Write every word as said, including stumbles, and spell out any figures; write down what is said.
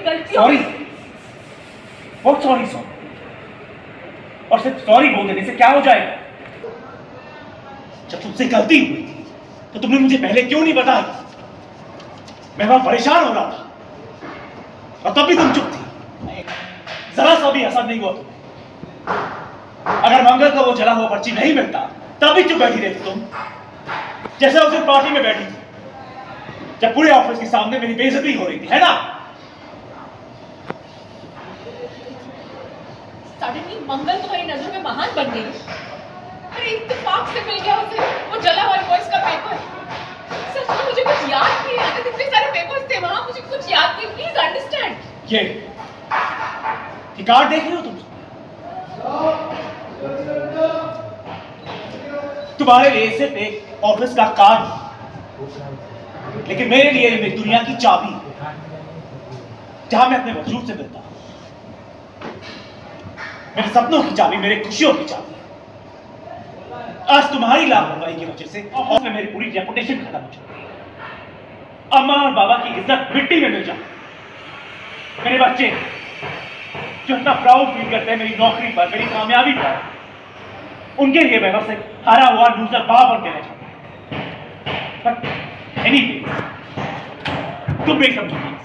गलती। सॉरी, बहुत sorry sorry. और सिर्फ सॉरी बोल देने से क्या हो जाएगा? जब तुमसे गलती हुई थी तो तुमने मुझे पहले क्यों नहीं बताई? मैं वहां परेशान हो रहा था और तब भी तुम चुप थी, जरा सा भी असर नहीं हुआ तुम्हें। अगर मंगल को वो जला हुआ पर्ची नहीं मिलता तब भी चुप बैठी रहती तुम, जैसे उस दिन पार्टी में बैठी थी जब पूरे ऑफिस के सामने मेरी बेइज्जती हो रही थी, है ना? सडनली मंगल तुम्हारी नजरों में महान बन गई। अरे इत्तेफाक से मिल गया उसे वो जला हुआ इनवॉइस का पेपर। सच में मुझे कुछ याद नहीं आता, इतने सारे पेपर्स थे वहां, मुझे कुछ याद नहीं। Please understand. ये ये कार्ड देख रहे हो तुम? तुम्हारे लिए सिर्फ एक ऑफिस का कार्ड, लेकिन मेरे लिए ये मेरी दुनिया की चाबी है, जहां मैं अपने वजूद से मिलता हूं। मेरे सपनों की चाबी, मेरे खुशियों की चाबी। आज तुम्हारी लापरवाही की वजह से ऑफिस में मेरी पूरी रेपुटेशन खत्म हो चुकी है। अम्मा और बाबा की इज्जत मिट्टी में मिल जाती। मेरे बच्चे जो इतना प्राउड फील करते हैं मेरी नौकरी पर, मेरी कामयाबी पर, उनके लिए मैं बस एक हारा हुआ लूजर बाप बन के रह जाता हूं। एनीवे, तुम नहीं समझोगी।